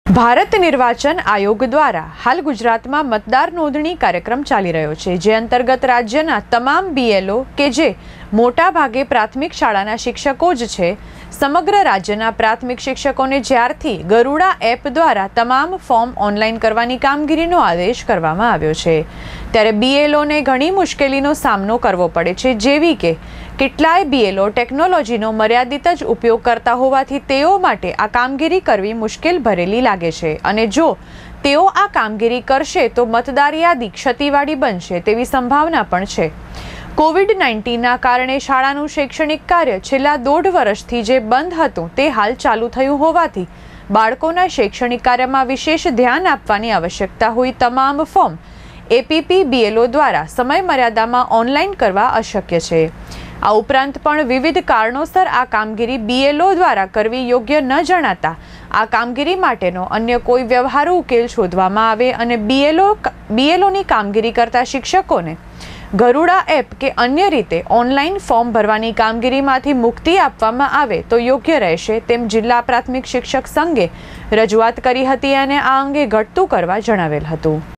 ભારત નિર્વાચન આયોગ દ્વારા હાલ ગુજરાતમાં મતદાર નોંધણી કાર્યક્રમ ચાલી રહ્યો છે, જે અંતર્ગત રાજ્યના તમામ બીએલઓ કે જે મોટા ભાગે પ્રાથમિક શાળાના શિક્ષકો જ છે, સમગ્ર રાજ્યના પ્રાથમિક શિક્ષકોને જ્યારથી ગરુડા એપ દ્વારા તમામ ફોર્મ ઓનલાઈન કરવાની કામગીરીનો આદેશ કરવામાં આવ્યો છે, ત્યારે બીએલઓને ઘણી મુશ્કેલીનો સામનો કરવો પડે છે, જેવી કે કેટલાય બીએલઓ ટેકનોલોજીનો મર્યાદિત જ ઉપયોગ કરતા હોવાથી તેઓ માટે આ કામગીરી કરવી મુશ્કેલ ભરેલી લાગે છે અને જો તેઓ આ કામગીરી કરશે તો મતદાર યાદી ક્ષતિવાળી બનશે તેવી સંભાવના પણ છે। કોવિડ-19ના કારણે શાળાનું શૈક્ષણિક કાર્ય છેલ્લા 1.5 વર્ષથી જે બંધ હતું તે હાલ ચાલુ થયું હોવાથી બાળકોના શૈક્ષણિક કાર્યમાં વિશેષ ધ્યાન આપવાની આવશ્યકતા હોય તમામ ફોર્મ એપીપી બીએલઓ દ્વારા સમય મર્યાદામાં ઓનલાઈન કરવા અશક્ય છે। આ ઉપરાંત પણ વિવિધ કારણોસર આ કામગીરી બીએલઓ દ્વારા કરવી યોગ્ય ન જણાતા આ કામગીરી માટેનો અન્ય કોઈ વ્યવહારુ ઉકેલ શોધવામાં આવે અને બીએલઓની કામગીરી કરતા શિક્ષકોને ગરુડા એપ કે અન્ય રીતે ઓનલાઈન ફોર્મ ભરવાની કામગીરીમાંથી મુક્તિ આપવામાં આવે તો યોગ્ય રહેશે તેમ જિલ્લા પ્રાથમિક શિક્ષક સંઘે રજૂઆત કરી હતી અને આ અંગે ઘટતું કરવા જણાવેલ હતું।